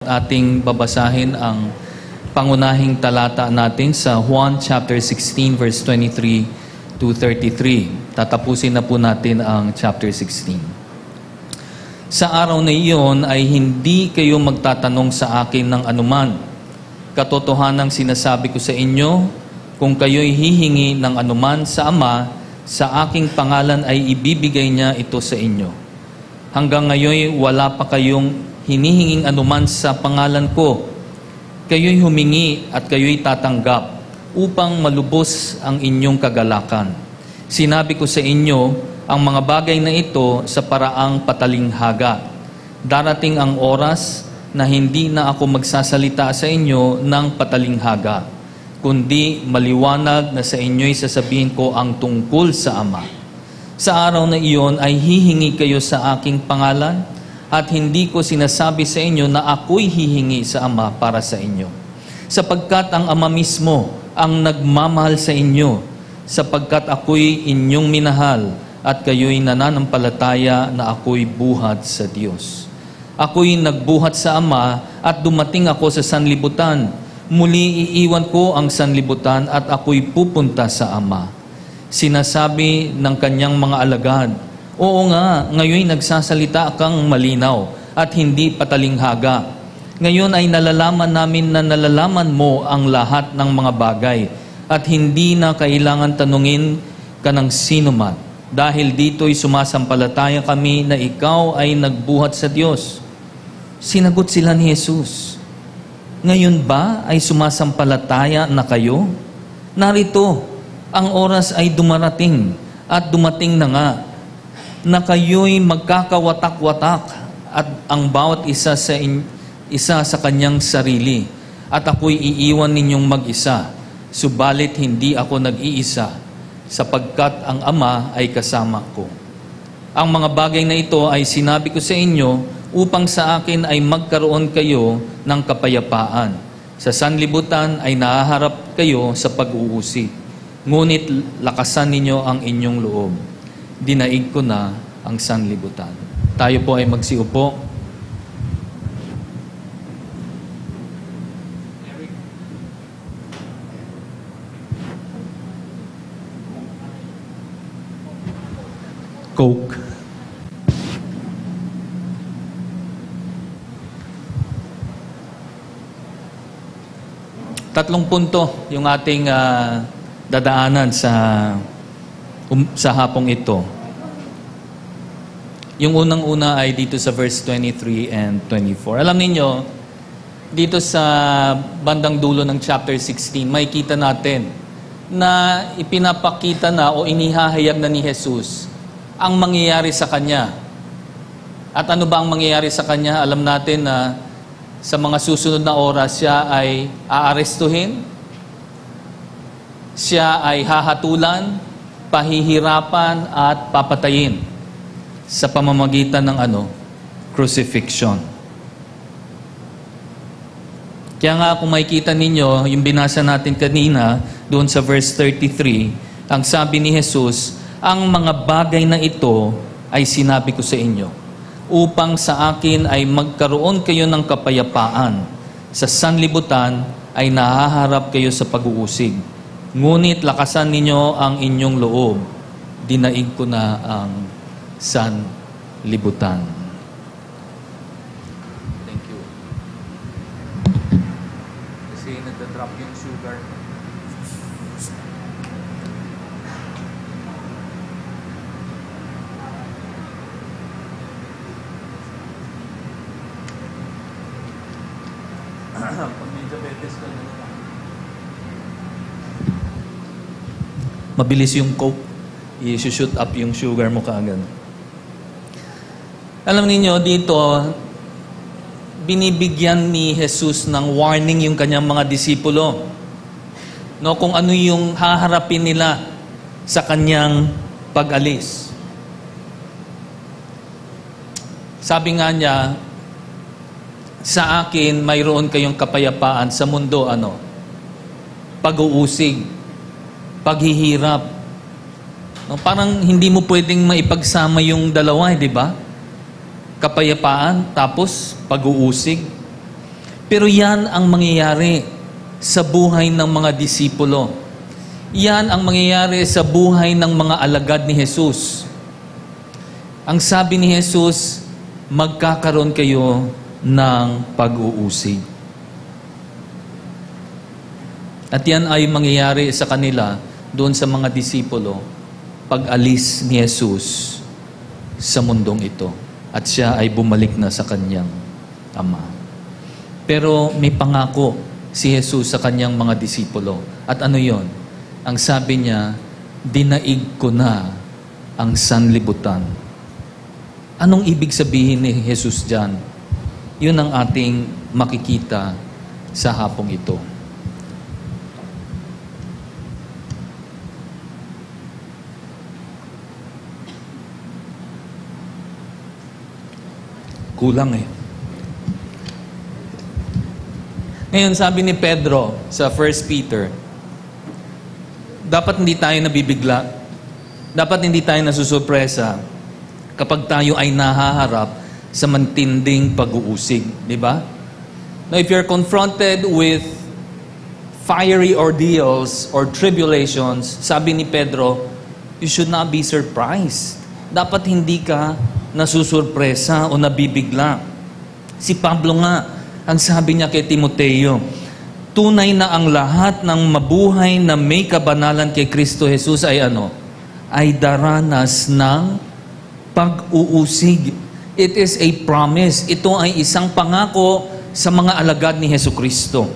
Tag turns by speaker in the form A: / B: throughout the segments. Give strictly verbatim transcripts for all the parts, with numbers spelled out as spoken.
A: Ating babasahin ang pangunahing talata natin sa Juan chapter sixteen verse twenty-three to thirty-three. Tatapusin na po natin ang chapter sixteen. Sa araw na iyon ay hindi kayo magtatanong sa akin ng anuman. Katotohanang sinasabi ko sa inyo, kung kayo'y hihingi ng anuman sa Ama, sa aking pangalan ay ibibigay niya ito sa inyo. Hanggang ngayon wala pa kayong hinihinging anuman sa pangalan ko. Kayo'y humingi at kayo'y tatanggap upang malubos ang inyong kagalakan. Sinabi ko sa inyo ang mga bagay na ito sa paraang patalinghaga. Darating ang oras na hindi na ako magsasalita sa inyo ng patalinghaga, kundi maliwanag na sa inyo'y sasabihin ko ang tungkol sa Ama. Sa araw na iyon ay hihingi kayo sa aking pangalan, at hindi ko sinasabi sa inyo na ako'y hihingi sa Ama para sa inyo. Sapagkat ang Ama mismo ang nagmamahal sa inyo, sapagkat ako'y inyong minahal at kayo'y nananampalataya na ako'y buhat sa Diyos. Ako'y nagbuhat sa Ama at dumating ako sa sanlibutan. Muli iiwan ko ang sanlibutan at ako'y pupunta sa Ama. Sinasabi ng kanyang mga alagad, oo nga, ngayon nagsasalita kang malinaw at hindi patalinghaga. Ngayon ay nalalaman namin na nalalaman mo ang lahat ng mga bagay at hindi na kailangan tanungin ka ng sino man. Dahil dito'y sumasampalataya kami na ikaw ay nagbuhat sa Diyos. Sinagot sila ni Jesus, ngayon ba ay sumasampalataya na kayo? Narito, ang oras ay dumarating at dumating na nga na kayo'y magkakawatak-watak at ang bawat isa sa in, isa sa kanyang sarili, at ako'y iiwan ninyong mag-isa, subalit hindi ako nag-iisa, sapagkat ang Ama ay kasama ko. Ang mga bagay na ito ay sinabi ko sa inyo upang sa akin ay magkaroon kayo ng kapayapaan. Sa sanlibutan ay nahaharap kayo sa pag-uusig, ngunit lakasan ninyo ang inyong loob. Dinaig ko na ang sanlibutan. Tayo po ay magsiupo. Coke. Tatlong punto yung ating uh, dadaanan sa Um, sa hapong ito. Yung unang-una ay dito sa verse twenty-three and twenty-four. Alam niyo, dito sa bandang dulo ng chapter sixteen, may kita natin na ipinapakita na o inihahayag na ni Jesus ang mangyayari sa Kanya. At ano ba ang mangyayari sa Kanya? Alam natin na sa mga susunod na oras, siya ay aarestuhin, siya ay hahatulan, pahihirapan at papatayin sa pamamagitan ng ano? Crucifixion. Kaya nga kung makikita ninyo, yung binasa natin kanina, doon sa verse thirty-three, ang sabi ni Jesus, ang mga bagay na ito ay sinabi ko sa inyo, upang sa akin ay magkaroon kayo ng kapayapaan. Sa sanlibutan ay nahaharap kayo sa pag-uusig. Ngunit lakasan ninyo ang inyong loob. Dinaig ko na ang sanlibutan. Thank you. Kasi nagda-drop yung sugar. Pag may diabetes ka na. Mabilis yung Coke, i-shoot up yung sugar mo kaagad. Alam niyo dito, binibigyan ni Jesus ng warning yung kanyang mga disipulo. No, kung ano yung haharapin nila sa kanyang pag-alis. Sabi nga niya, sa akin mayroon kayong kapayapaan, sa mundo ano? Pag-uusig, paghihirap. No, parang hindi mo pwedeng maipagsama yung dalawa, eh, di ba? Kapayapaan, tapos pag-uusig. Pero yan ang mangyayari sa buhay ng mga disipulo. Yan ang mangyayari sa buhay ng mga alagad ni Jesus. Ang sabi ni Jesus, magkakaroon kayo ng pag-uusig. At yan ay mangyayari sa kanila doon sa mga disipulo pag-alis ni Jesus sa mundong ito. At siya ay bumalik na sa kanyang Ama. Pero may pangako si Jesus sa kanyang mga disipulo. At ano yon? Ang sabi niya, dinaig ko na ang sanlibutan. Anong ibig sabihin ni Jesus dyan? Yun ang ating makikita sa hapong ito. Kulang eh. Ngayon, sabi ni Pedro sa First Peter, dapat hindi tayo nabibigla, dapat hindi tayo nasusurpresa kapag tayo ay nahaharap sa matinding pag-uusig. Di ba? Now, if you're confronted with fiery ordeals or tribulations, sabi ni Pedro, you should not be surprised. Dapat hindi ka nasusurpresa o nabibigla. Si Pablo nga, ang sabi niya kay Timoteo, tunay na ang lahat ng mabuhay na may kabanalan kay Kristo Jesus ay ano? Ay daranas ng pag-uusig. It is a promise. Ito ay isang pangako sa mga alagad ni Jesucristo.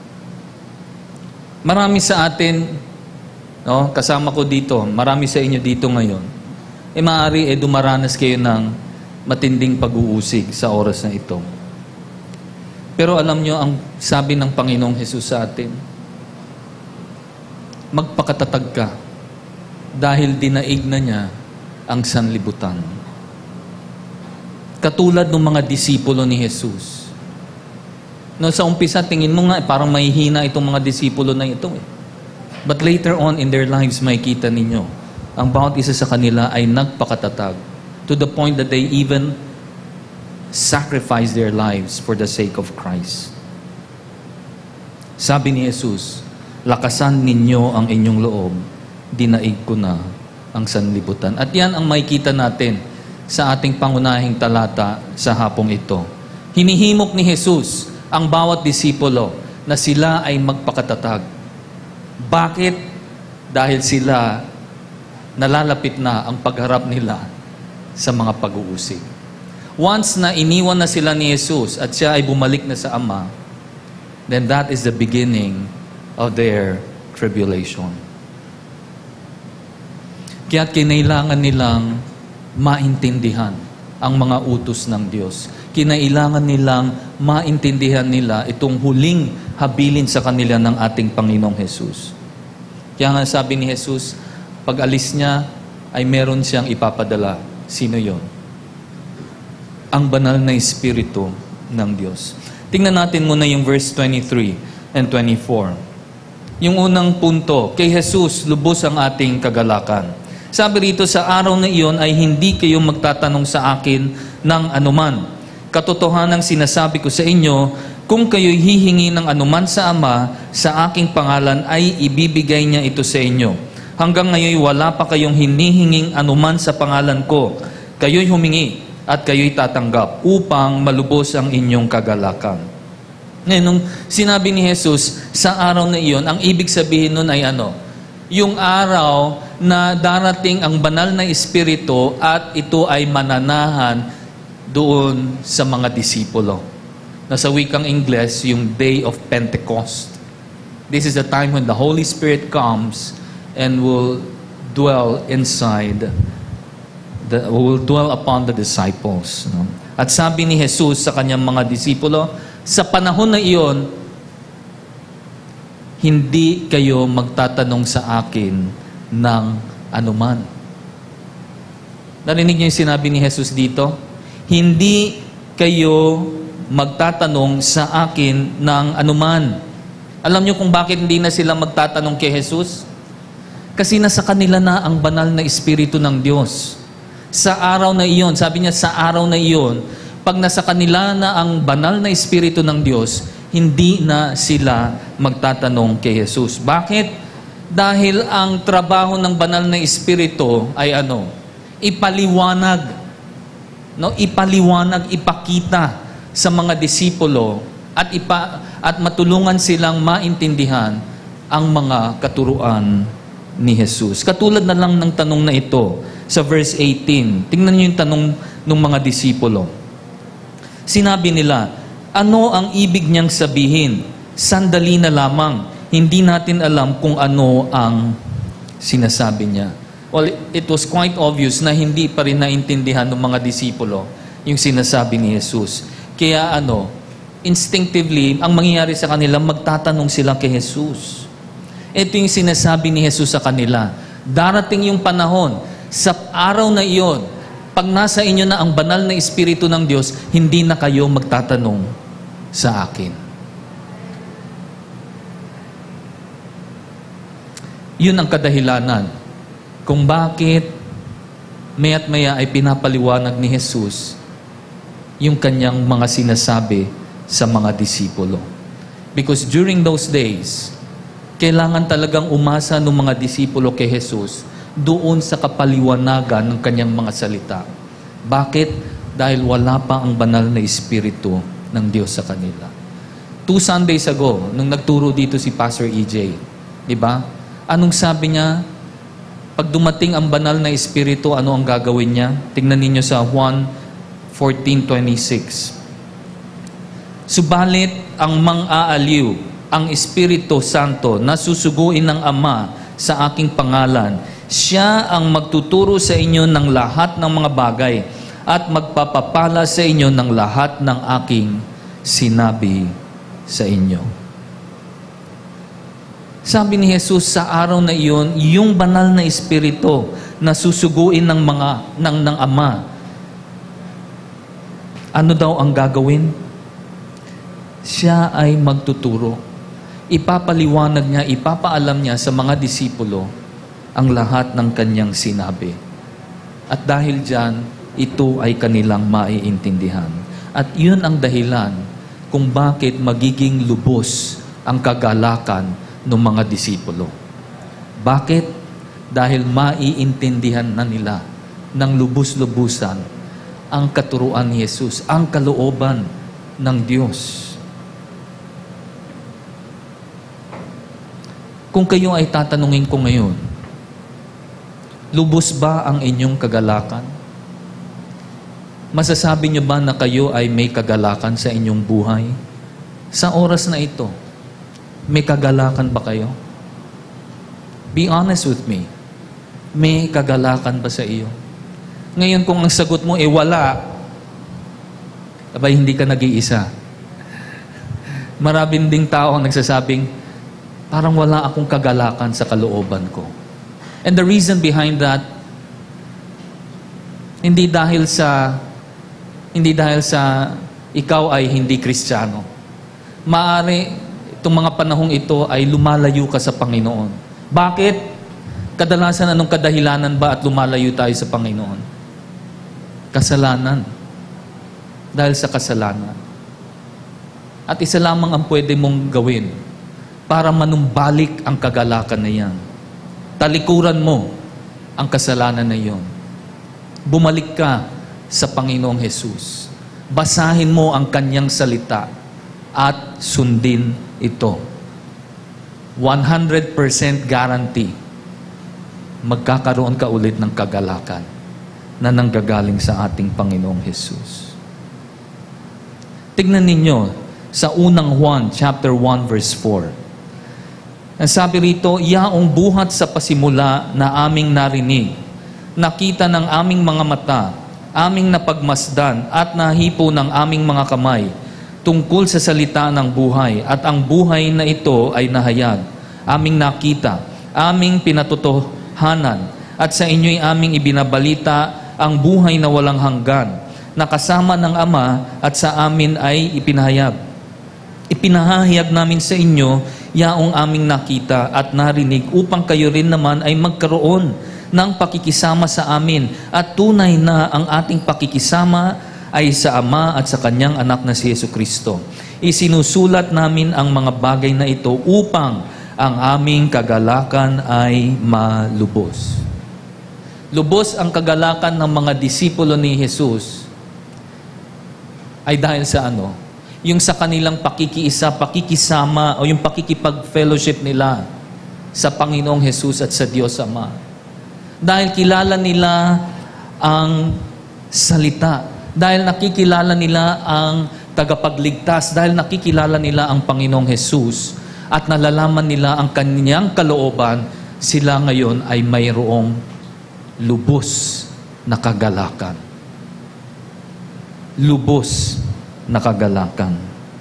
A: Marami sa atin, no, kasama ko dito, marami sa inyo dito ngayon, eh maaari eh dumaranas kayo ng matinding pag-uusig sa oras na ito. Pero alam nyo, ang sabi ng Panginoong Hesus sa atin, magpakatatag ka dahil dinaig na niya ang sanlibutan. Katulad ng mga disipulo ni Jesus. No, sa umpisa, tingin mo nga, eh, parang mahihina itong mga disipulo na ito. Eh. But later on in their lives, makikita ninyo, ang bawat isa sa kanila ay nagpakatatag to the point that they even sacrifice their lives for the sake of Christ. Sabi ni Jesus, lakasan ninyo ang inyong loob, dinaig ko na ang sanlibutan. At yan ang makikita natin sa ating pangunahing talata sa hapong ito. Hinihimok ni Jesus ang bawat disipulo na sila ay magpakatatag. Bakit? Dahil sila nalalapit na ang pagharap nila sa mga pag-uusig. Once na iniwan na sila ni Jesus at siya ay bumalik na sa Ama, then that is the beginning of their tribulation. Kaya't kinailangan nilang maintindihan ang mga utos ng Diyos. Kinailangan nilang maintindihan nila itong huling habilin sa kanila ng ating Panginoong Jesus. Kaya nga sabi ni Jesus, pag alis niya, ay meron siyang ipapadala. Sino yon? Ang banal na Espiritu ng Diyos. Tingnan natin muna yung verse twenty-three and twenty-four. Yung unang punto, kay Jesus, lubos ang ating kagalakan. Sabi rito, sa araw na iyon ay hindi kayo magtatanong sa akin ng anuman. Katotohanang sinasabi ko sa inyo, kung kayo'y hihingi ng anuman sa Ama, sa aking pangalan ay ibibigay niya ito sa inyo. Hanggang ngayon wala pa kayong hinihinging anuman sa pangalan ko. Kayo'y humingi at kayo'y tatanggap upang malubos ang inyong kagalakan. Ngayon, nung sinabi ni Jesus, sa araw na iyon, ang ibig sabihin nun ay ano? Yung araw na darating ang banal na Espiritu at ito ay mananahan doon sa mga disipulo. Na sa wikang Ingles, yung Day of Pentecost. This is the time when the Holy Spirit comes and will dwell inside The, will dwell upon the disciples. No? At sabi ni Jesus sa kanyang mga disipulo, sa panahon na iyon, hindi kayo magtatanong sa akin ng anuman. Narinig niyo yung sinabi ni Jesus dito? Hindi kayo magtatanong sa akin ng anuman. Alam niyo kung bakit hindi na sila magtatanong kay Jesus? Kasi nasa kanila na ang banal na Espiritu ng Diyos. Sa araw na iyon, sabi niya, sa araw na iyon, pag nasa kanila na ang banal na Espiritu ng Diyos, hindi na sila magtatanong kay Jesus. Bakit? Dahil ang trabaho ng banal na Espiritu ay ano? Ipaliwanag. No? Ipaliwanag, ipakita sa mga disipulo at, ipa, at matulungan silang maintindihan ang mga katuruan ni Jesus. Katulad na lang ng tanong na ito sa verse eighteen. Tingnan niyo yung tanong ng mga disipulo. Sinabi nila, ano ang ibig niyang sabihin? Sandali na lamang. Hindi natin alam kung ano ang sinasabi niya. Well, it was quite obvious na hindi pa rin naintindihan ng mga disipulo yung sinasabi ni Jesus. Kaya ano, instinctively, ang mangyayari sa kanila, magtatanong sila kay Jesus. Ito yung sinasabi ni Jesus sa kanila. Darating yung panahon, sa araw na iyon, pag nasa inyo na ang banal na Espiritu ng Diyos, hindi na kayo magtatanong sa akin. Yun ang kadahilanan kung bakit maya't maya ay pinapaliwanag ni Jesus yung kanyang mga sinasabi sa mga disipulo. Because during those days, kailangan talagang umasa ng mga disipulo kay Jesus doon sa kapaliwanagan ng kanyang mga salita. Bakit? Dahil wala pa ang banal na Espiritu ng Diyos sa kanila. Two Sundays ago, nung nagturo dito si Pastor E J, di ba? Anong sabi niya? Pag dumating ang banal na Espiritu, ano ang gagawin niya? Tingnan ninyo sa Juan fourteen twenty-six. Subalit ang mang-aaliw, ang Espiritu Santo na susuguin ng Ama sa aking pangalan, siya ang magtuturo sa inyo ng lahat ng mga bagay at magpapapala sa inyo ng lahat ng aking sinabi sa inyo. Sabi ni Jesus, sa araw na iyon, yung banal na Espiritu na susuguin ng mga ng, ng Ama, ano daw ang gagawin? Siya ay magtuturo. Ipapaliwanag niya, ipapaalam niya sa mga disipulo ang lahat ng kanyang sinabi. At dahil dyan, ito ay kanilang maiintindihan. At yun ang dahilan kung bakit magiging lubos ang kagalakan ng mga disipulo. Bakit? Dahil maiintindihan na nila ng lubos-lubusan ang katuruan ni Jesus, ang kalooban ng Diyos. Kung kayo ay tatanungin ko ngayon, lubos ba ang inyong kagalakan? Masasabi niyo ba na kayo ay may kagalakan sa inyong buhay? Sa oras na ito, may kagalakan ba kayo? Be honest with me. May kagalakan ba sa iyo? Ngayon kung ang sagot mo ay eh, wala, abay hindi ka nag-iisa. Maraming ding tao ang nagsasabing, parang wala akong kagalakan sa kalooban ko. And the reason behind that, hindi dahil sa hindi dahil sa ikaw ay hindi Kristiyano. Maaari itong mga panahong ito ay lumalayo ka sa Panginoon. Bakit? Kadalasan anong kadahilanan ba at lumalayo tayo sa Panginoon? Kasalanan. Dahil sa kasalanan. At isa lamang ang pwede mong gawin para manumbalik ang kagalakan na yan. Talikuran mo ang kasalanan na iyon. Bumalik ka sa Panginoong Jesus. Basahin mo ang kanyang salita at sundin ito. one hundred percent guarantee magkakaroon ka ulit ng kagalakan na nanggagaling sa ating Panginoong Jesus. Tignan ninyo sa unang Juan chapter one verse four. Ang sabi rito, yaong buhat sa pasimula na aming narinig, nakita ng aming mga mata, aming napagmasdan at nahipo ng aming mga kamay tungkol sa salita ng buhay, at ang buhay na ito ay nahayag, aming nakita, aming pinatotohanan, at sa inyo'y aming ibinabalita ang buhay na walang hanggan, na kasama ng Ama at sa amin ay ipinahayag. Ipinahayag namin sa inyo yaong aming nakita at narinig upang kayo rin naman ay magkaroon ng pakikisama sa amin, at tunay na ang ating pakikisama ay sa Ama at sa Kanyang anak na si Jesucristo. Isinusulat namin ang mga bagay na ito upang ang aming kagalakan ay malubos. Lubos ang kagalakan ng mga disipulo ni Jesus ay dahil sa ano? Yung sa kanilang pakikiisa, pakikisama, o yung pakikipag-fellowship nila sa Panginoong Jesus at sa Diyos Ama. Dahil kilala nila ang salita. Dahil nakikilala nila ang tagapagligtas. Dahil nakikilala nila ang Panginoong Jesus. At nalalaman nila ang kanyang kalooban, sila ngayon ay mayroong lubos na kagalakan. Lubos na kagalakan.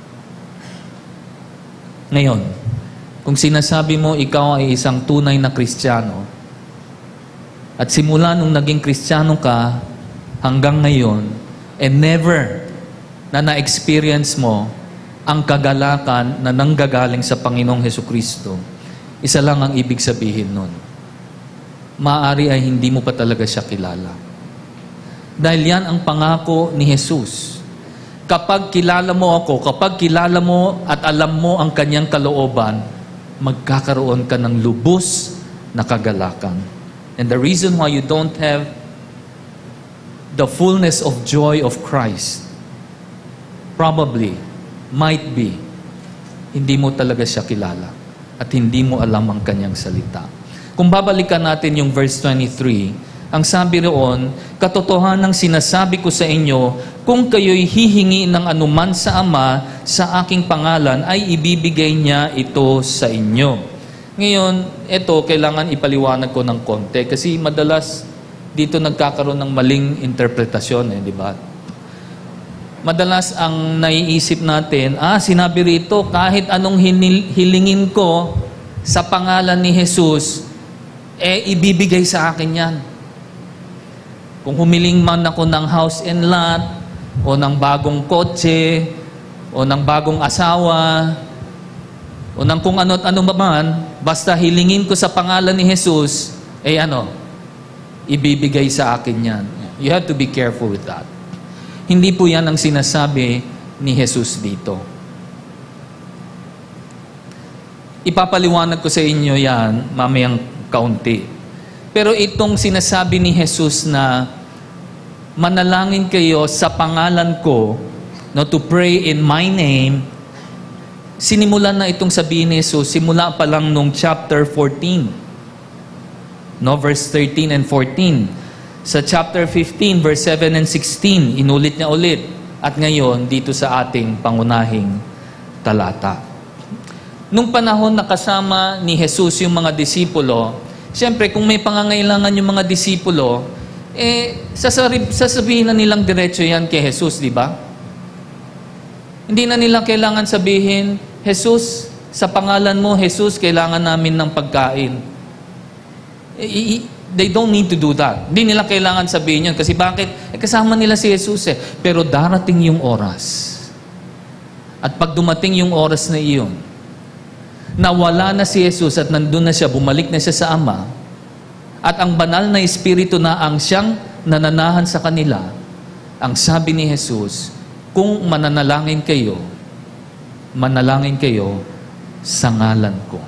A: Ngayon, kung sinasabi mo ikaw ay isang tunay na Kristiyano, at simula nung naging Kristiyano ka hanggang ngayon, and never na na-experience mo ang kagalakan na nanggagaling sa Panginoong Hesukristo, isa lang ang ibig sabihin nun. Maaari ay hindi mo pa talaga siya kilala. Dahil yan ang pangako ni Jesus. Kapag kilala mo ako, kapag kilala mo at alam mo ang kanyang kalooban, magkakaroon ka ng lubos na kagalakan. And the reason why you don't have the fullness of joy of Christ, probably, might be, hindi mo talaga siya kilala at hindi mo alam ang kanyang salita. Kung babalikan natin yung verse twenty-three, ang sabi roon, katotohanang sinasabi ko sa inyo, kung kayo'y hihingi ng anuman sa Ama sa aking pangalan, ay ibibigay niya ito sa inyo. Ngayon, ito, kailangan ipaliwanag ko ng konti kasi madalas dito nagkakaroon ng maling interpretasyon, eh, di ba? Madalas ang naiisip natin, ah, sinabi rito, kahit anong hinil- hilingin ko sa pangalan ni Jesus, eh, ibibigay sa akin yan. Kung humiling man ako ng house and lot, o ng bagong kotse, o ng bagong asawa, o ng kung ano't ano man, basta hilingin ko sa pangalan ni Jesus, eh ano, ibibigay sa akin yan. You have to be careful with that. Hindi po yan ang sinasabi ni Jesus dito. Ipapaliwanag ko sa inyo yan mamayang kaunti. Pero itong sinasabi ni Jesus na manalangin kayo sa pangalan ko, no, to pray in my name, sinimulan na itong sabihin ni Jesus, simula pa lang nung chapter fourteen. No, verse thirteen and fourteen. Sa chapter fifteen, verse seven and sixteen, inulit niya ulit. At ngayon, dito sa ating pangunahing talata. Nung panahon na kasama ni Jesus yung mga disipulo, siyempre, kung may pangangailangan yung mga disipulo, eh, sasarib, sasabihin na nilang diretso yan kay Jesus, di ba? Hindi na nila kailangan sabihin, Jesus, sa pangalan mo, Jesus, kailangan namin ng pagkain. They don't need to do that. Hindi nila kailangan sabihin yun. Kasi bakit? Eh, kasama nila si Jesus eh. Pero darating yung oras. At pag dumating yung oras na iyon, nawala na si Jesus at nandun na siya, bumalik na siya sa Ama, at ang banal na Espiritu na ang siyang nananahan sa kanila, ang sabi ni Jesus, kung mananalangin kayo, manalangin kayo sa ngalan ko.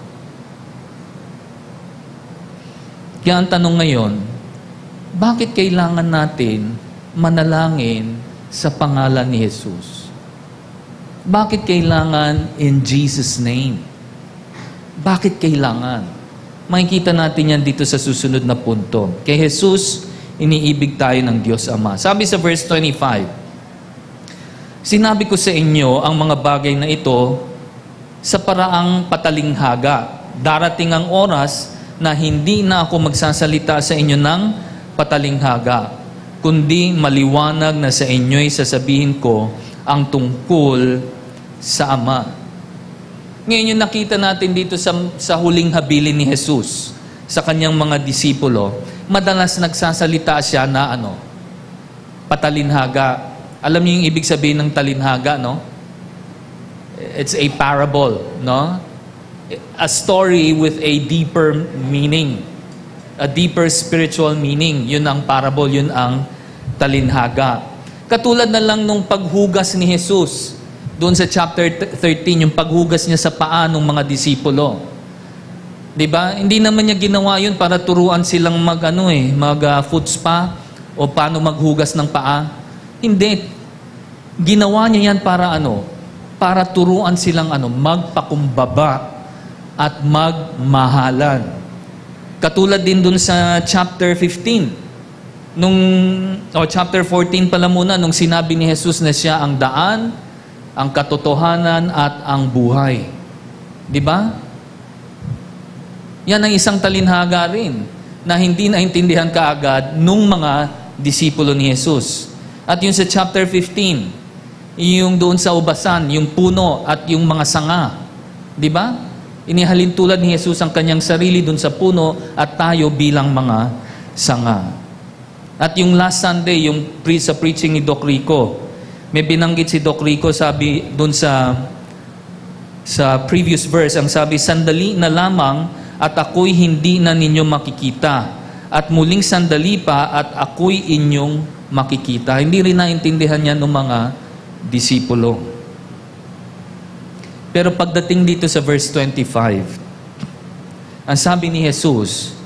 A: Kaya ang tanong ngayon, bakit kailangan natin manalangin sa pangalan ni Jesus? Bakit kailangan in Jesus' name? Bakit kailangan? Makikita natin yan dito sa susunod na punto. Kay Jesus, iniibig tayo ng Diyos Ama. Sabi sa verse twenty-five, sinabi ko sa inyo ang mga bagay na ito sa paraang patalinghaga. Darating ang oras na hindi na ako magsasalita sa inyo ng patalinghaga, kundi maliwanag na sa inyo'y sasabihin ko ang tungkol sa Ama. Ngayon yung nakita natin dito sa, sa huling habilin ni Jesus sa kanyang mga disipulo, madalas nagsasalita siya na ano, patalinhaga. Alam niyo yung ibig sabihin ng talinhaga, no? It's a parable, no? A story with a deeper meaning. A deeper spiritual meaning. Yun ang parable, yun ang talinhaga. Katulad na lang nung paghugas ni Jesus. Doon sa chapter thirteen, yung paghugas niya sa paa ng mga disipulo. 'Di ba? Hindi naman niya ginawa 'yun para turuan silang mag ano eh, mag uh, foot spa o paano maghugas ng paa. Hindi. Ginawa niya 'yan para ano? Para turuan silang ano, magpakumbaba at magmahalan. Katulad din doon sa chapter fifteen. Nung o chapter fourteen pala muna nung sinabi ni Jesus na siya ang daan, ang katotohanan at ang buhay. 'Di ba? Yan ang isang talinhaga rin na hindi naintindihan kaagad nung mga disipulo ni Jesus. At yung sa chapter fifteen, yung doon sa ubasan, yung puno at yung mga sanga. 'Di ba? Inihalin tulad ni Jesus ang kanyang sarili doon sa puno at tayo bilang mga sanga. At yung last Sunday, yung pre sa preaching ni Doc Rico, may binanggit si Doc Rico, sabi doon sa sa previous verse, ang sabi, sandali na lamang at ako'y hindi na ninyo makikita. At muling sandali pa at ako'y inyong makikita. Hindi rin naintindihan yan ng mga disipulo. Pero pagdating dito sa verse twenty-five, ang sabi ni Jesus,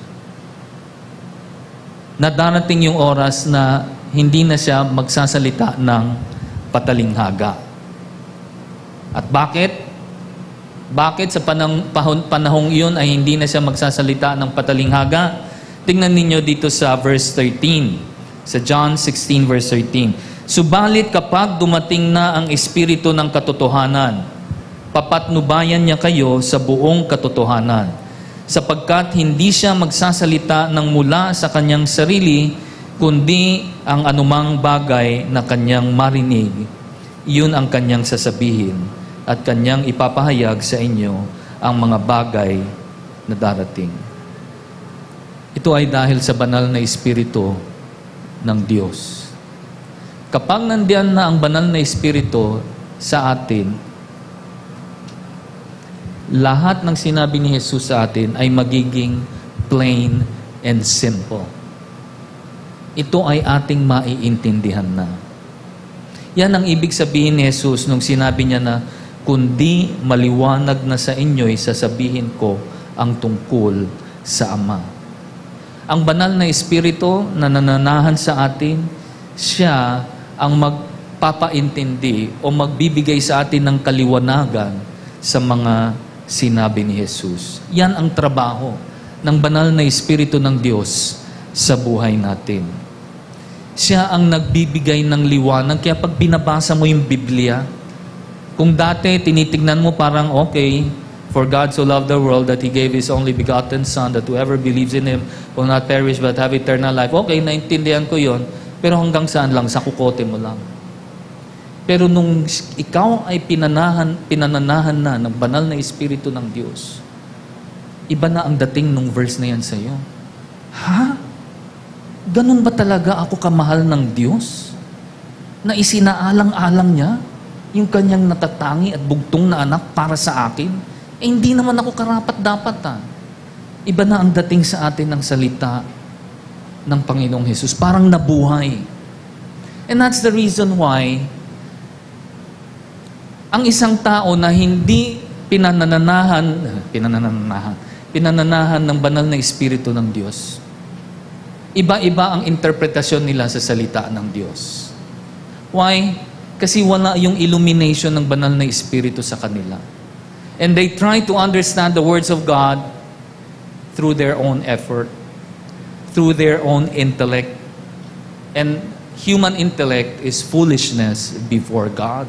A: na darating yung oras na hindi na siya magsasalita ng patalinghaga. At bakit? Bakit sa panang, pahon, panahong iyon ay hindi na siya magsasalita ng patalinghaga? Tingnan ninyo dito sa verse thirteen. Sa John sixteen verse thirteen. Subalit kapag dumating na ang Espiritu ng katotohanan, papatnubayan niya kayo sa buong katotohanan. Sapagkat hindi siya magsasalita ng mula sa kanyang sarili, kundi ang anumang bagay na kanyang marinig, iyon ang kanyang sasabihin at kanyang ipapahayag sa inyo ang mga bagay na darating. Ito ay dahil sa banal na Espiritu ng Diyos. Kapag nandiyan na ang banal na Espiritu sa atin, lahat ng sinabi ni Jesus sa atin ay magiging plain and simple. Ito ay ating maiintindihan na. Yan ang ibig sabihin ni Jesus nung sinabi niya na, kundi maliwanag na sa inyo'y sasabihin ko ang tungkol sa Ama. Ang banal na Espiritu na nananahan sa atin, siya ang magpapaintindi o magbibigay sa atin ng kaliwanagan sa mga sinabi ni Jesus. Yan ang trabaho ng banal na Espiritu ng Diyos sa buhay natin. Siya ang nagbibigay ng liwanag. Kaya pag binabasa mo yung Biblia, kung dati tinitignan mo parang okay, for God so loved the world that He gave His only begotten Son, that whoever believes in Him will not perish but have eternal life. Okay, naintindihan ko yon, pero hanggang saan lang? Sa kukote mo lang. Pero nung ikaw ay pinanahan, pinananahan na ng banal na Espiritu ng Diyos, iba na ang dating nung verse na yan sa iyo. Ha? Ganun ba talaga ako kamahal ng Diyos? Na isinaalang-alang niya yung kanyang natatangi at bugtong na anak para sa akin? Eh, hindi naman ako karapat-dapat ha. Iba na ang dating sa atin ng salita ng Panginoong Jesus. Parang nabuhay. And that's the reason why ang isang tao na hindi pinananahan, pinananahan, pinananahan ng banal na Espiritu ng Diyos, iba-iba ang interpretasyon nila sa salita ng Diyos. Why? Kasi wala yung illumination ng banal na Espiritu sa kanila. And they try to understand the words of God through their own effort, through their own intellect. And human intellect is foolishness before God.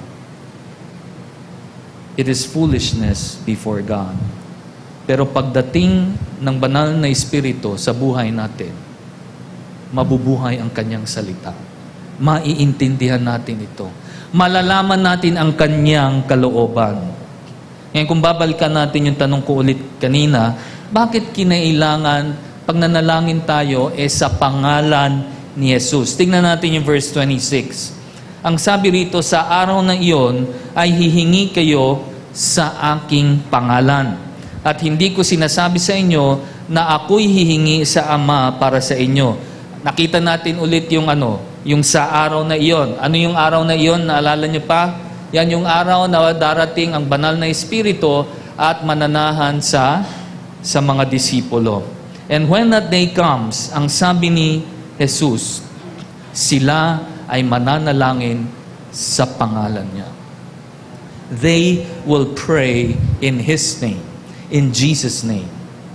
A: It is foolishness before God. Pero pagdating ng banal na Espiritu sa buhay natin, mabubuhay ang kanyang salita. Maiintindihan natin ito. Malalaman natin ang kanyang kalooban. Ngayon, kung babalikan natin yung tanong ko ulit kanina, bakit kinailangan pag nanalangin tayo eh sa pangalan ni Jesus? Tingnan natin yung verse twenty-six. Ang sabi rito, sa araw na iyon ay hihingi kayo sa aking pangalan. At hindi ko sinasabi sa inyo na ako'y hihingi sa Ama para sa inyo. Nakita natin ulit yung ano, yung sa araw na iyon. Ano yung araw na iyon? Naalala niyo pa? Yan yung araw na darating ang banal na Espiritu at mananahan sa, sa mga disipulo. And when that day comes, ang sabi ni Jesus, sila ay mananalangin sa pangalan niya. They will pray in His name, in Jesus' name.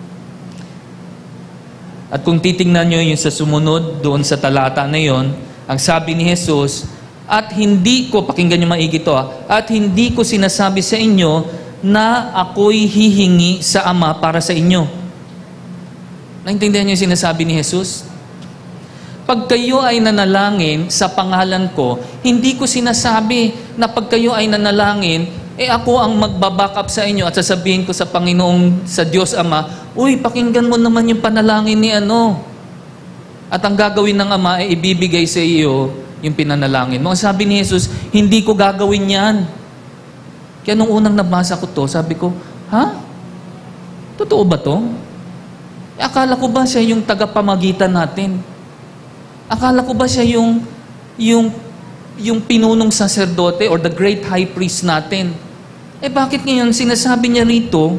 A: At kung titingnan nyo yung sa sumunod doon sa talata na yon, ang sabi ni Jesus, at hindi ko, pakinggan nyo maigi to, ha, at hindi ko sinasabi sa inyo na ako'y hihingi sa Ama para sa inyo. Naintindihan nyo yung sinasabi ni Jesus? Pag kayo ay nanalangin sa pangalan ko, hindi ko sinasabi na pag kayo ay nanalangin, eh ako ang magbaback up sa inyo at sasabihin ko sa Panginoong, sa Diyos Ama, uy, pakinggan mo naman yung panalangin ni ano. At ang gagawin ng Ama ay ibibigay sa iyo yung pinanalangin mo. Sabi ni Jesus, hindi ko gagawin yan. Kaya nung unang nabasa ko to, sabi ko, ha? Totoo ba to? Eh, akala ko ba siya yung tagapamagitan natin? Akala ko ba siya yung, yung, yung pinunong saserdote or the great high priest natin? Eh bakit ngayon sinasabi niya rito,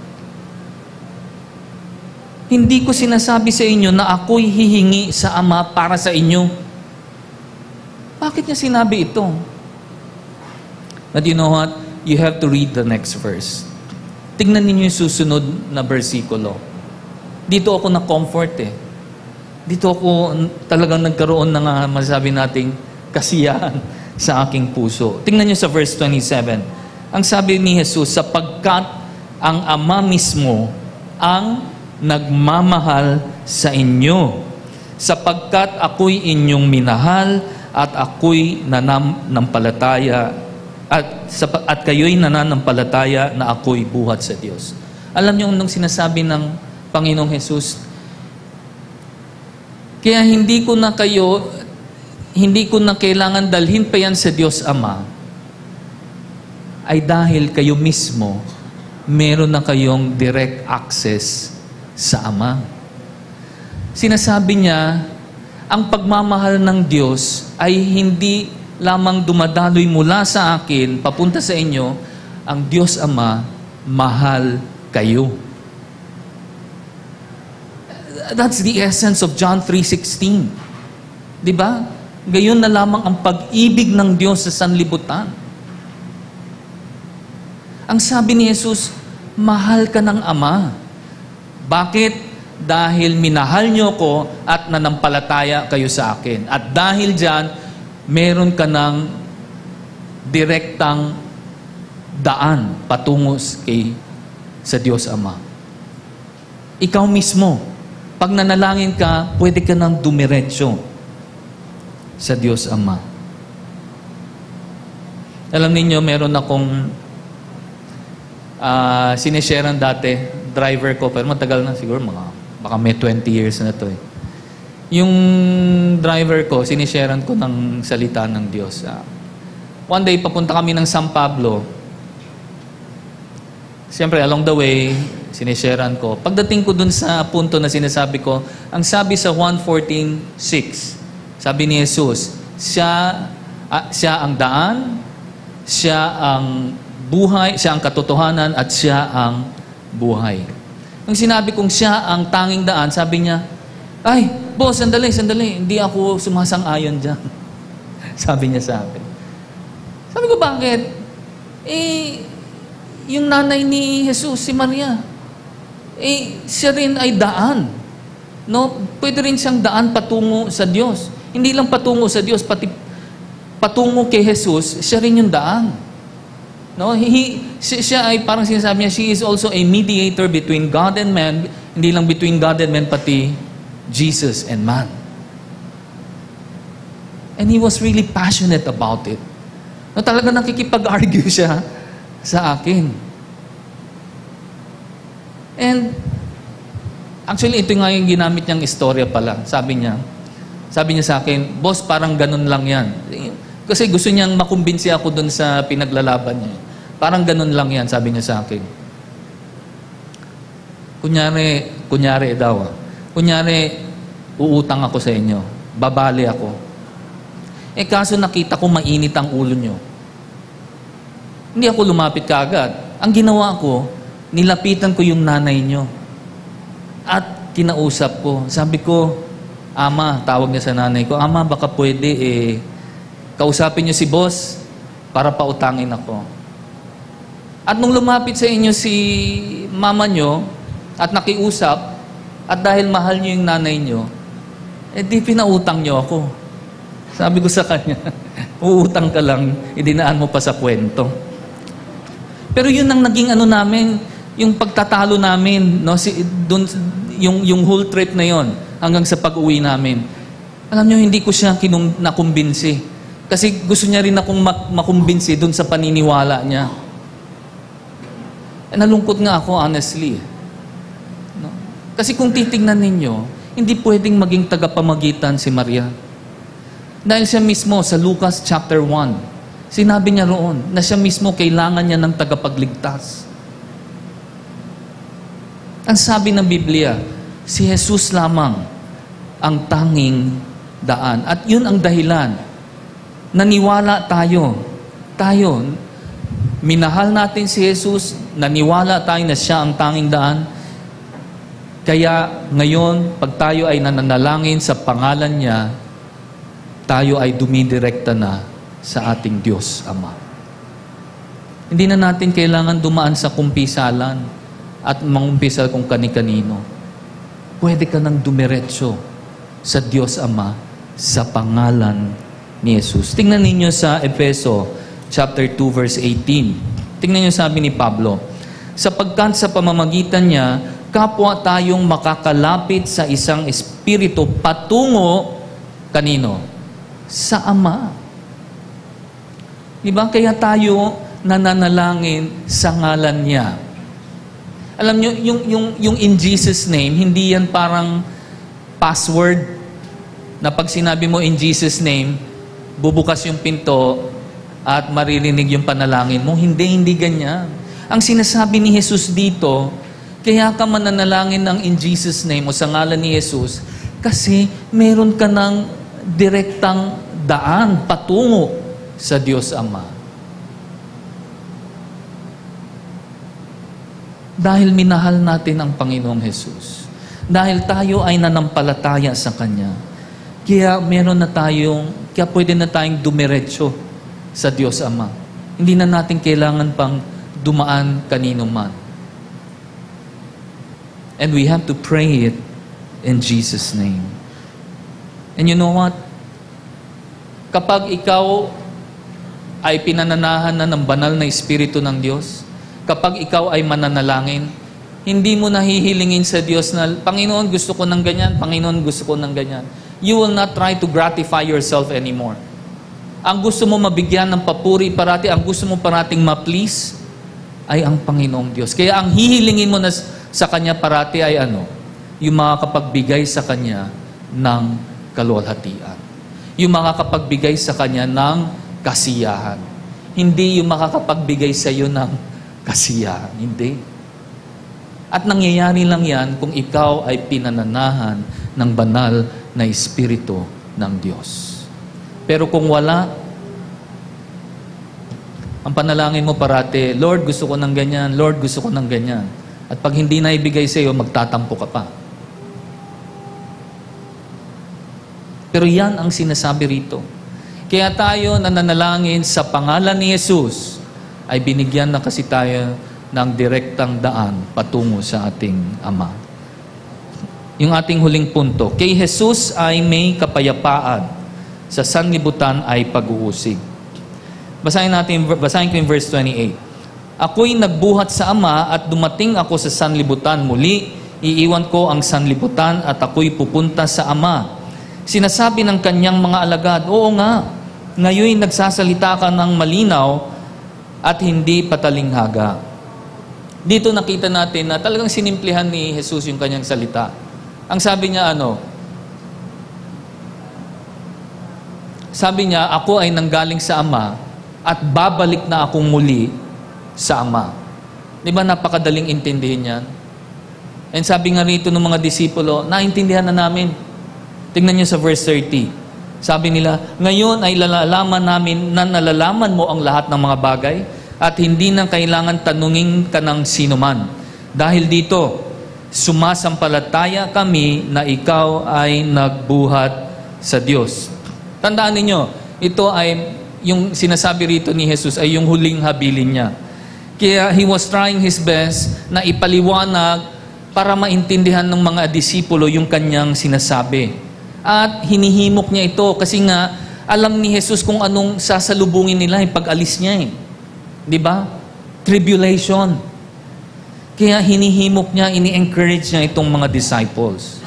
A: hindi ko sinasabi sa inyo na ako'y hihingi sa Ama para sa inyo? Bakit niya sinabi ito? But you know what? You have to read the next verse. Tingnan ninyo yung susunod na versikulo. Dito ako na-comfort eh. Dito ako talagang nagkaroon ng uh, masasabi nating kasiyahan sa aking puso. Tingnan niyo sa verse twenty-seven. Ang sabi ni Jesus, sapagkat ang Ama mismo ang nagmamahal sa inyo, sapagkat ako'y inyong minahal at ako'y nananampalataya at, at kayo'y nananampalataya na ako'y buhat sa Diyos. Alam niyo nung sinasabi ng Panginoong Jesus, kaya hindi ko na kayo, hindi ko na kailangan dalhin pa yan sa Diyos Ama, ay dahil kayo mismo, meron na kayong direct access sa Ama. Sinasabi niya, ang pagmamahal ng Diyos ay hindi lamang dumadaloy mula sa akin, papunta sa inyo, ang Diyos Ama, mahal kayo. That's the essence of John three sixteen. Di ba? Gayon na lamang ang pag-ibig ng Diyos sa sanlibutan. Ang sabi ni Jesus, mahal ka ng Ama. Bakit? Dahil minahal niyo ko at nanampalataya kayo sa akin. At dahil dyan, meron ka ng direktang daan patungo kay sa Diyos Ama. Ikaw mismo, pag nanalangin ka, pwede ka nang dumiretso sa Diyos Ama. Alam niyo, meron akong uh, sinesharean dati, driver ko, pero matagal na siguro, mga, baka may twenty years na to eh. Yung driver ko, sinesharean ko ng salita ng Diyos. Uh, one day, papunta kami ng San Pablo. Siyempre, along the way, sinesharean ko. Pagdating ko dun sa punto na sinasabi ko, ang sabi sa Juan fourteen six, sabi ni Jesus, siya, ah, siya ang daan, siya ang buhay, siya ang katotohanan, at siya ang buhay. Nung sinabi kong siya ang tanging daan, sabi niya, ay, boss, sandali, sandali, hindi ako sumasang-ayon dyan. Sabi niya sa akin. Sabi ko, bakit? Eh, yung nanay ni Jesus, si Maria, eh, siya rin ay daan. No? Pwede rin siyang daan patungo sa Diyos. Hindi lang patungo sa Diyos, pati patungo kay Jesus, siya rin yung daan. No? He, siya ay parang sinasabi niya, she is also a mediator between God and man, hindi lang between God and man, pati Jesus and man. And he was really passionate about it. No, talaga nakikipag-argue siya sa akin. And actually, ito nga yung ginamit niyang istorya pala. Sabi niya, sabi niya sa akin, boss, parang ganun lang yan. Kasi gusto niyang makumbinsi ako dun sa pinaglalaban niya. Parang ganun lang yan, sabi niya sa akin. Kunyari, kunyari daw, kunyari, uutang ako sa inyo, babali ako. Eh kaso nakita ko mainit ang ulo niyo. Hindi ako lumapit kaagad. Ang ginawa ko, nilapitan ko yung nanay nyo. At kinausap ko. Sabi ko, Ama, tawag niya sa nanay ko, Ama, baka pwede eh, kausapin niyo si boss para pautangin ako. At nung lumapit sa inyo si mama nyo at nakiusap, at dahil mahal niyo yung nanay nyo, eh di pinautang niyo ako. Sabi ko sa kanya, uutang ka lang, idinaan mo pa sa kwento. Pero yun ang naging ano namin, yung pagtatalo namin, no, si, dun, yung, yung whole trip na yon hanggang sa pag-uwi namin. Alam niyo, hindi ko siya kinum, nakumbinsi. Kasi gusto niya rin akong mak- makumbinsi dun sa paniniwala niya. Eh, nalungkot nga ako, honestly. No? Kasi kung titignan ninyo, hindi pwedeng maging tagapamagitan si Maria. Dahil siya mismo sa Lucas chapter one, sinabi niya roon na siya mismo kailangan niya ng tagapagligtas. Ang sabi ng Biblia, si Jesus lamang ang tanging daan. At yun ang dahilan. Naniwala tayo. Tayo, minahal natin si Jesus, naniwala tayo na siya ang tanging daan. Kaya ngayon, pag tayo ay nananalangin sa pangalan niya, tayo ay dumidirekta na sa ating Diyos Ama. Hindi na natin kailangan dumaan sa kumpisalan at mangumpisal kung kani-kanino. Pwede ka nang dumiretso sa Diyos Ama sa pangalan ni Jesus. Tingnan ninyo sa Efeso chapter two verse eighteen. Tingnan niyo sabi ni Pablo, sapagkat sa pamamagitan niya, kapwa tayong makakalapit sa isang espiritu patungo kanino? Sa Ama. Diba? Kaya tayo nananalangin sa ngalan niya. Alam niyo, yung, yung, yung in Jesus' name, hindi yan parang password na pag sinabi mo in Jesus' name, bubukas yung pinto at maririnig yung panalangin mo. Hindi, hindi ganyan. Ang sinasabi ni Jesus dito, kaya ka mananalangin ng in Jesus' name o sa ngalan ni Jesus kasi meron ka ng direktang daan patungo sa Diyos Ama. Dahil minahal natin ang Panginoong Jesus. Dahil tayo ay nanampalataya sa Kanya. Kaya meron na tayong, kaya pwede na tayong dumiretso sa Diyos Ama. Hindi na natin kailangan pang dumaan kanino man. And we have to pray it in Jesus' name. And you know what? Kapag ikaw ay pinananahan na ng banal na Espiritu ng Diyos, kapag ikaw ay mananalangin, hindi mo nahihilingin sa Diyos na, Panginoon, gusto ko ng ganyan, Panginoon, gusto ko ng ganyan. You will not try to gratify yourself anymore. Ang gusto mo mabigyan ng papuri parati, ang gusto mo parating ma-please, ay ang Panginoong Diyos. Kaya ang hihilingin mo na sa Kanya parati ay ano? Yung makakapagbigay sa Kanya ng kaluwalhatian. Yung makakapagbigay sa Kanya ng kasiyahan. Hindi yung makakapagbigay sa iyo ng kasiyahan. Hindi. At nangyayari lang yan kung ikaw ay pinananahan ng banal na Espiritu ng Diyos. Pero kung wala, ang panalangin mo parati, Lord, gusto ko ng ganyan, Lord, gusto ko ng ganyan. At pag hindi na ibigay sa iyo, magtatampo ka pa. Pero yan ang sinasabi rito. Kaya tayo nananalangin sa pangalan ni Jesus, ay binigyan na kasi tayo ng direktang daan patungo sa ating Ama. Yung ating huling punto, kay Jesus ay may kapayapaan, sa sanlibutan ay pag-uusig. Basahin natin, basahin ko yung verse twenty-eight. Ako'y nagbuhat sa Ama at dumating ako sa sanlibutan. Muli, iiwan ko ang sanlibutan at ako'y pupunta sa Ama. Sinasabi ng kanyang mga alagad, oo nga, ngayon nagsasalita ka ng malinaw at hindi patalinghaga. Dito nakita natin na talagang sinimplihan ni Jesus yung kanyang salita. Ang sabi niya ano? Sabi niya, ako ay nanggaling sa Ama at babalik na akong muli sa Ama. Di ba napakadaling intindihin yan? And sabi nga rito ng mga disipulo, naintindihan na namin. Tingnan niyo sa verse thirty. Sabi nila, ngayon ay lalalaman namin na nalalaman mo ang lahat ng mga bagay at hindi na kailangan tanungin ka ng sino man. Dahil dito, sumasampalataya kami na ikaw ay nagbuhat sa Diyos. Tandaan ninyo, ito ay, yung sinasabi rito ni Jesus ay yung huling habilin niya. Kaya he was trying his best na ipaliwanag para maintindihan ng mga disipulo yung kanyang sinasabi. At hinihimok niya ito kasi nga alam ni Jesus kung anong sasalubungin nila yung pag-alis niya eh. Di ba? Tribulation. Kaya hinihimok niya, ini-encourage niya itong mga disciples.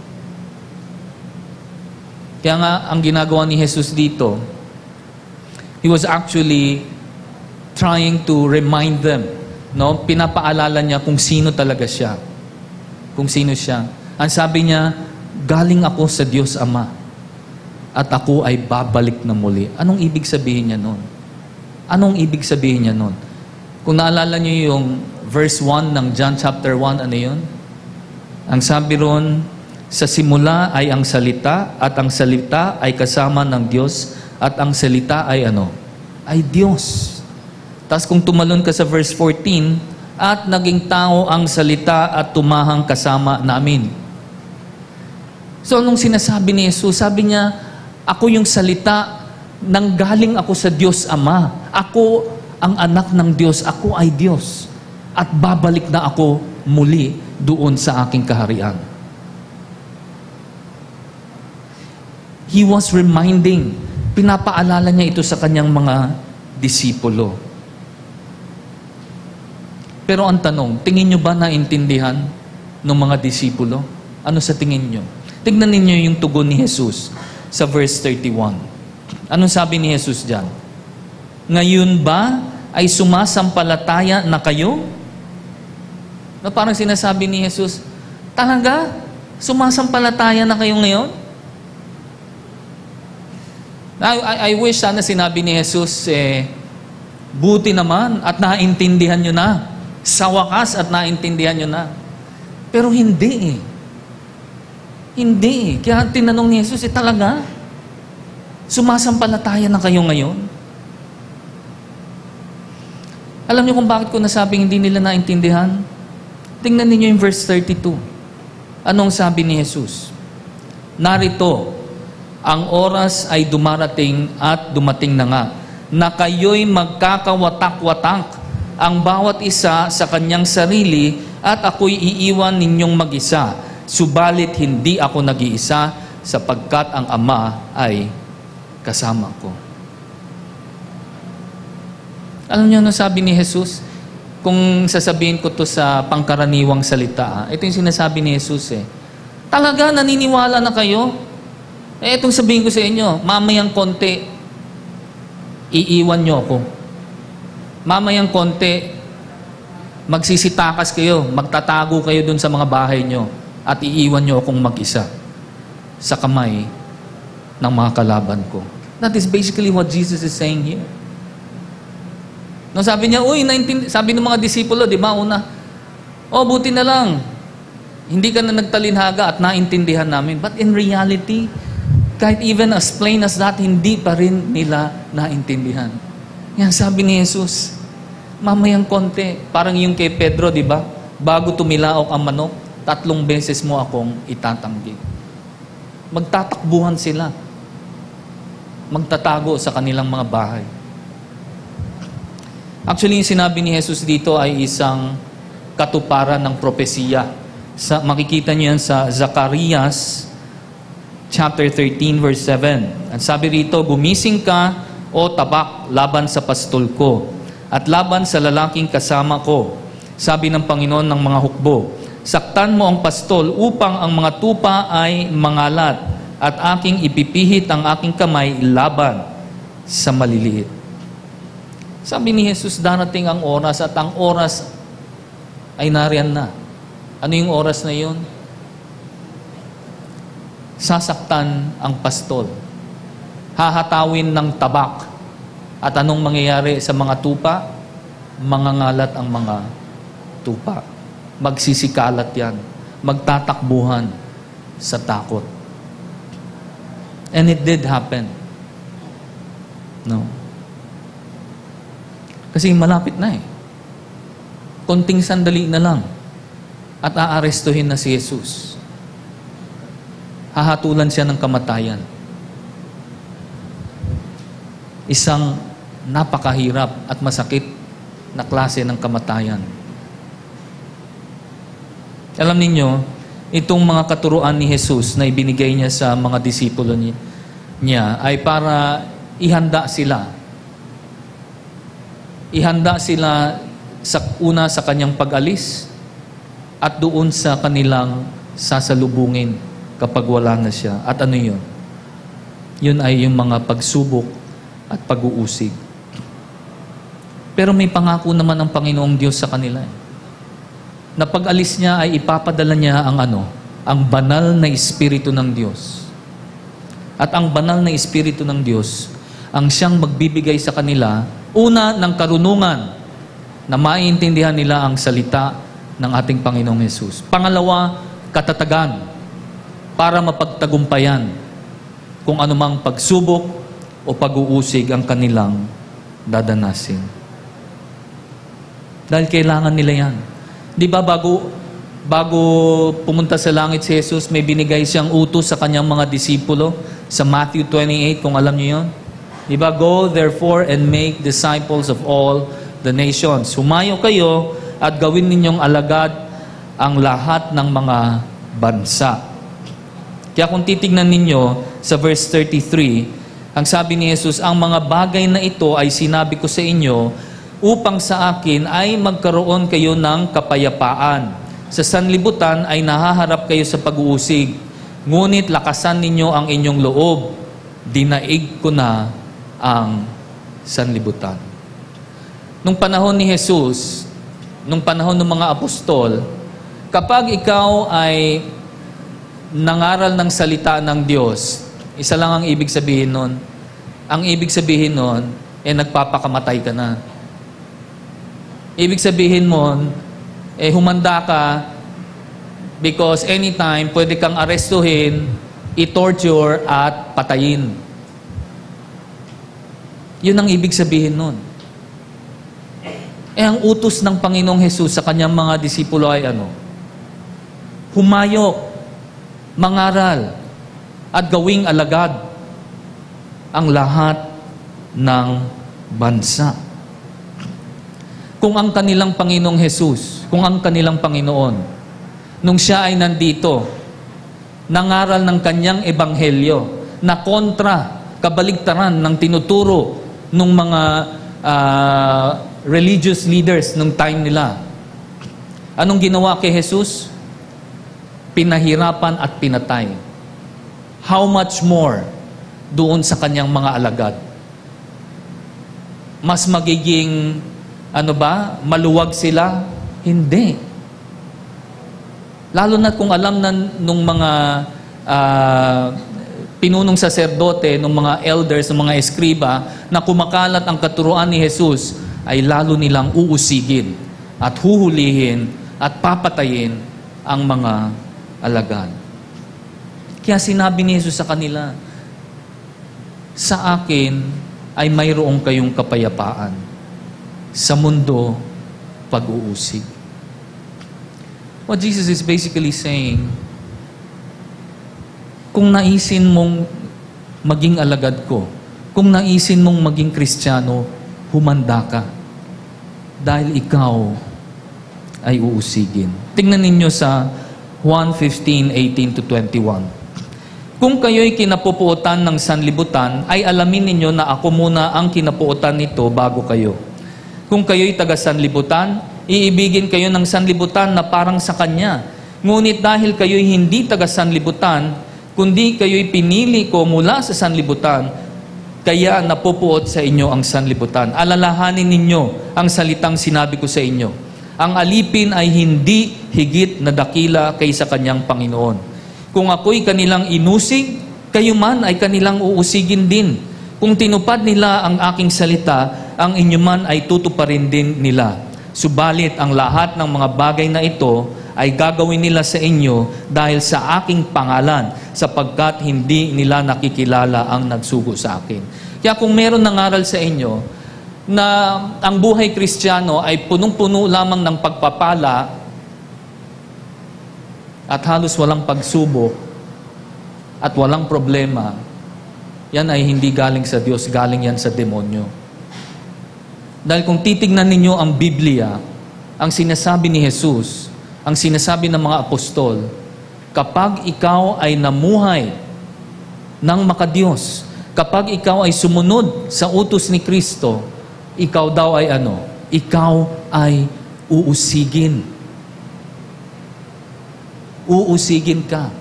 A: Kaya nga, ang ginagawa ni Jesus dito, he was actually trying to remind them, no? Pinapaalala niya kung sino talaga siya. Kung sino siya. Ang sabi niya, galing ako sa Diyos Ama at ako ay babalik na muli. Anong ibig sabihin niya nun? Anong ibig sabihin niya nun? Kung naalala niyo yung verse one ng John chapter one, ano yun? Ang sabi ron, sa simula ay ang salita at ang salita ay kasama ng Diyos at ang salita ay ano? Ay Diyos. Tapos kung tumalon ka sa verse fourteen, at naging tao ang salita at tumahang kasama namin. So anong sinasabi ni Jesus? Sabi niya, ako yung salita, nanggaling ako sa Diyos Ama. Ako ang anak ng Diyos, ako ay Diyos. At babalik na ako muli doon sa aking kaharian. He was reminding, pinapaalala niya ito sa kanyang mga disipulo. Pero ang tanong, tingin nyo ba naintindihan ng mga disipulo? Ano sa tingin nyo? Tignan ninyo yung tugon ni Jesus sa verse thirty-one. Anong sabi ni Jesus dyan? Ngayon ba ay sumasampalataya na kayo? No, parang sinasabi ni Jesus, talaga? Sumasampalataya na kayo ngayon? I, I, I wish sana sinabi ni Jesus, eh, buti naman at naintindihan nyo na. Sa wakas at naintindihan nyo na. Pero hindi eh. Hindi eh. Kaya tinanong ni Jesus, eh talaga? Sumasampalataya na kayo ngayon? Alam niyo kung bakit ko nasabing hindi nila naintindihan? Tingnan niyo yung verse thirty-two. Anong sabi ni Jesus? Narito, ang oras ay dumarating at dumating na nga, na kayo'y magkakawatak-watak ang bawat isa sa kanyang sarili at ako'y iiwan ninyong mag-isa. Subalit hindi ako nag-iisa sapagkat ang Ama ay kasama ko. Alam niyo ano sabi ni Jesus? Kung sasabihin ko to sa pangkaraniwang salita, ito yung sinasabi ni Jesus eh. Talaga naniniwala na kayo? Eh, itong sabihin ko sa inyo, mamayang konti, iiwan nyo ako. Mamayang konti, magsisitakas kayo, magtatago kayo dun sa mga bahay nyo, at iiwan nyo akong mag-isa sa kamay ng mga kalaban ko. That is basically what Jesus is saying here. No, sabi niya, uy, naintindi, sabi ng mga disipulo, di ba, una, oh, buti na lang, hindi ka na nagtalinhaga at naintindihan namin. But in reality, kahit even as plain as that, hindi pa rin nila naintindihan. Yan, sabi ni Jesus, mamayang konti, parang yung kay Pedro, di ba? Bago tumilaok ang manok, tatlong beses mo akong itatanggi. Magtatakbuhan sila. Magtatago sa kanilang mga bahay. Actually, yung sinabi ni Jesus dito ay isang katuparan ng propesiya. Sa, makikita niyo yan sa Zacarias chapter thirteen, verse seven. Ang sabi rito, gumising ka, o tabak, laban sa pastol ko, at laban sa lalaking kasama ko. Sabi ng Panginoon ng mga hukbo, saktan mo ang pastol upang ang mga tupa ay mangalat, at aking ipipihit ang aking kamay laban sa maliliit. Sabi ni Jesus, darating ang oras, at ang oras ay nariyan na. Ano yung oras na yun? Sasaktan ang pastol. Hahatawin ng tabak. At anong mangyayari sa mga tupa? Mangangalat ang mga tupa. Magsisikalat yan. Magtatakbuhan sa takot. And it did happen. No. Kasi malapit na eh. Konting sandali na lang at aarestuhin na si Jesus. Hahatulan siya ng kamatayan. Isang napakahirap at masakit na klase ng kamatayan. Alam ninyo, itong mga katuruan ni Jesus na ibinigay niya sa mga disipulo niya ay para ihanda sila. Ihanda sila sa una sa kanyang pag-alis at doon sa kanilang sasalubungin kapag wala na siya. At ano yun? Yun ay yung mga pagsubok at pag-uusig. Pero may pangako naman ang Panginoong Diyos sa kanila. Na pag-alis niya ay ipapadala niya ang ano? Ang banal na Espiritu ng Diyos. At ang banal na Espiritu ng Diyos ang siyang magbibigay sa kanila, una, ng karunungan na maiintindihan nila ang salita ng ating Panginoong Hesus. Pangalawa, katatagan para mapagtagumpayan kung anumang pagsubok o pag-uusig ang kanilang dadanasin. Dahil kailangan nila yan. Di ba bago, bago pumunta sa langit si Jesus, may binigay siyang utos sa kanyang mga disipulo sa Matthew twenty-eight, kung alam niyo yun? Di ba? Go therefore and make disciples of all the nations. Humayo kayo at gawin ninyong alagad ang lahat ng mga bansa. Kaya kung titignan ninyo sa verse thirty-three, ang sabi ni Jesus, ang mga bagay na ito ay sinabi ko sa inyo upang sa akin ay magkaroon kayo ng kapayapaan. Sa sanlibutan ay nahaharap kayo sa pag-uusig, ngunit lakasan ninyo ang inyong loob. Dinaig ko na ang sanlibutan. Nung panahon ni Jesus, nung panahon ng mga apostol, kapag ikaw ay nangaral ng salita ng Diyos, isa lang ang ibig sabihin nun. Ang ibig sabihin nun, eh nagpapakamatay ka na. Ibig sabihin mo, eh humanda ka because anytime pwede kang arestuhin, i-torture at patayin. Yun ang ibig sabihin nun. Eh ang utos ng Panginoong Hesus sa kanyang mga disipulo ay ano? Humayo, mangaral, at gawing alagad ang lahat ng bansa. Kung ang kanilang Panginoong Hesus, kung ang kanilang Panginoon, nung siya ay nandito, nangaral ng kanyang ebanghelyo na kontra, kabaligtaran ng tinuturo ng mga uh, religious leaders nung time nila. Anong ginawa kay Jesus? Pinahirapan at pinatay. How much more doon sa kanyang mga alagad? Mas magiging ano ba? Maluwag sila? Hindi. Lalo na kung alam na nung mga uh, pinunong saserdote, nung mga elders, nung mga eskriba, na kumakalat ang katuruan ni Jesus, ay lalo nilang uusigin at huhulihin at papatayin ang mga alagad. Kaya sinabi ni Jesus sa kanila, sa akin ay mayroong kayong kapayapaan. Sa mundo, pag-uusig. What Jesus is basically saying, kung naisin mong maging alagad ko, kung naisin mong maging Kristiyano, humanda ka. Dahil ikaw ay uusigin. Tingnan ninyo sa Juan fifteen, eighteen to twenty-one. Kung kayo'y kinapupuotan ng sanlibutan, ay alamin ninyo na ako muna ang kinapuotan nito bago kayo. Kung kayo'y taga sanlibutan, iibigin kayo ng sanlibutan na parang sa Kanya. Ngunit dahil kayo'y hindi taga sanlibutan, kundi kayo'y pinili ko mula sa sanlibutan, kaya napupuot sa inyo ang sanlibutan. Alalahanin ninyo ang salitang sinabi ko sa inyo. Ang alipin ay hindi higit na dakila kaysa kanyang Panginoon. Kung ako'y kanilang inusig, kayo man ay kanilang uusigin din. Kung tinupad nila ang aking salita, ang inyo man ay tutuparin din nila. Subalit ang lahat ng mga bagay na ito ay gagawin nila sa inyo dahil sa aking pangalan, sapagkat hindi nila nakikilala ang nagsugo sa akin. Kaya kung meron nangaral sa inyo, na ang buhay Kristiyano ay punong-puno lamang ng pagpapala at halos walang pagsubok at walang problema, yan ay hindi galing sa Diyos, galing yan sa demonyo. Dahil kung titignan ninyo ang Biblia, ang sinasabi ni Jesus, ang sinasabi ng mga apostol, kapag ikaw ay namuhay ng makadiyos, kapag ikaw ay sumunod sa utos ni Kristo, ikaw daw ay ano? Ikaw ay uusigin. Uusigin ka.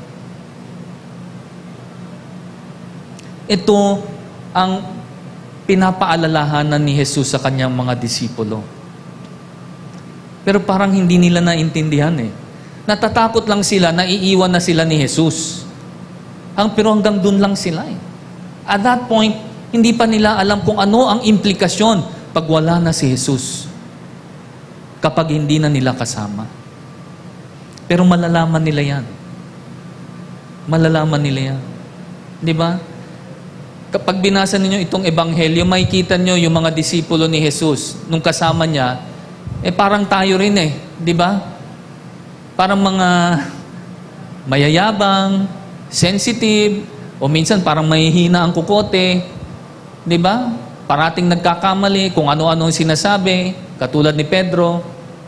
A: Ito ang pinapaalalahanan ni Jesus sa kanyang mga disipulo. Pero parang hindi nila naintindihan eh. Natatakot lang sila, naiiwan na sila ni Jesus. Ang pero hanggang dun lang sila eh. At that point, hindi pa nila alam kung ano ang implikasyon pag wala na si Jesus. Kapag hindi na nila kasama. Pero malalaman nila yan. Malalaman nila yan. Di ba? Kapag binasa ninyo itong ebanghelyo, makikita nyo yung mga disipulo ni Jesus. Nung kasama niya, eh parang tayo rin eh. Di ba? Parang mga mayayabang, sensitive, o minsan parang mahihina ang kukote. Di ba? Parating nagkakamali kung ano-ano ang sinasabi, katulad ni Pedro.